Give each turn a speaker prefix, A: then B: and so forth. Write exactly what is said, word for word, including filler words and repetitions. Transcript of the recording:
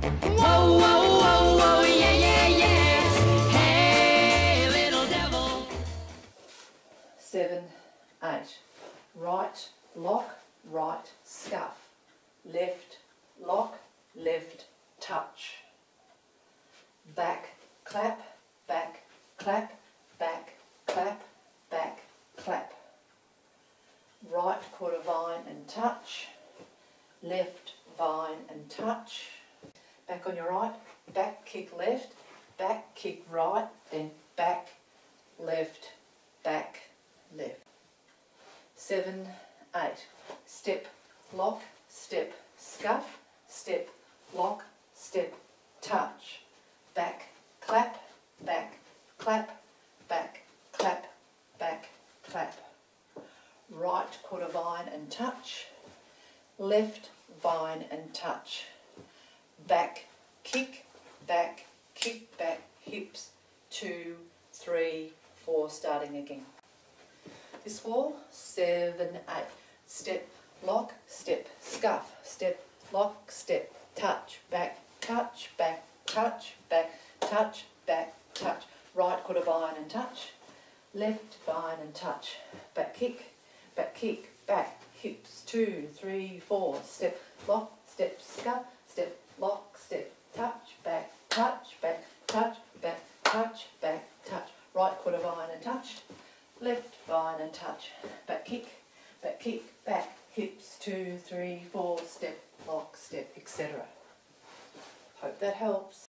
A: Whoa, whoa, whoa, whoa, yeah, yeah, yeah. Hey, little devil.
B: Seven, eight. Right, lock, right, scuff. Left, lock, left, touch. Back, clap, back, clap, back, clap, back, clap. Right quarter vine and touch. Left vine and touch. Back on your right, back kick left, back kick right, then back, left, back, left. Seven, eight. Step, lock, step, scuff, step, lock, step, touch. Back, clap, back, clap, back, clap, back, clap. Right quarter vine and touch. Left vine and touch. Back, kick, back, kick, back, hips, two, three, four, starting again. This wall, seven, eight. Step, lock, step, scuff, step, lock, step, touch, back, touch, back, touch, back, touch, back, touch. Right quarter vine and touch. Left vine and touch. Back kick, back kick, back, hips, two, three, four. Step, lock, step, scuff, step, lock, step, touch, back, touch, back, touch, back, touch, back, touch. Right quarter vine and touch. Left vine and touch. Back kick, back kick, back, hips, two, three, four. Step, lock, step, et cetera. Hope that helps.